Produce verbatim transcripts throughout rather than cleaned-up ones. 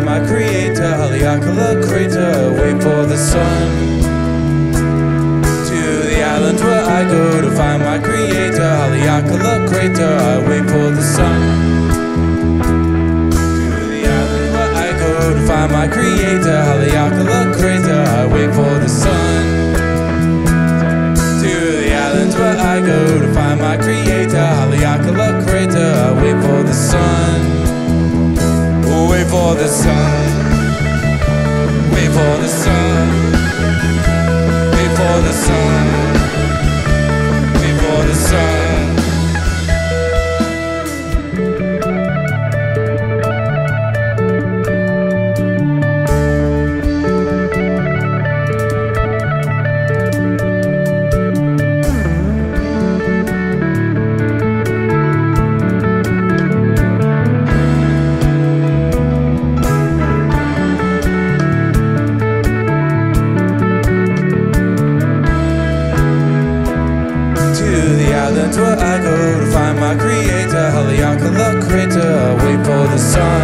my creator. Haleakala crater, wait for the sun. To the island where I go to find my creator. Haleakala crater, I wait for the sun. To the island where I go to find my creator. Haleakala crater, I wait for the sun. To the island where I go to find my creator. Haleakala crater, I wait for the sun. Wait for the sun. Wait for the sun. Wait for the sun. Wait for the sun. Where I go to find my creator. Haleakala crater, wait for the sun.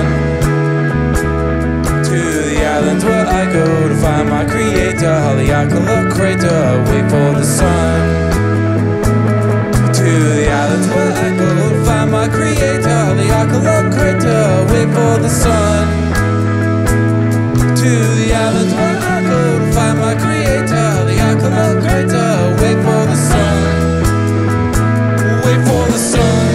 To the islands where I go to find my creator. Haleakala crater, wait for the sun. To the islands where I go to find my creator. Haleakala crater, wait for the sun. To the islands where I go to find my creator. Haleakala crater, wait for the sun. Wait for the sun.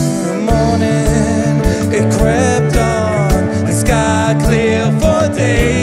Clear for days.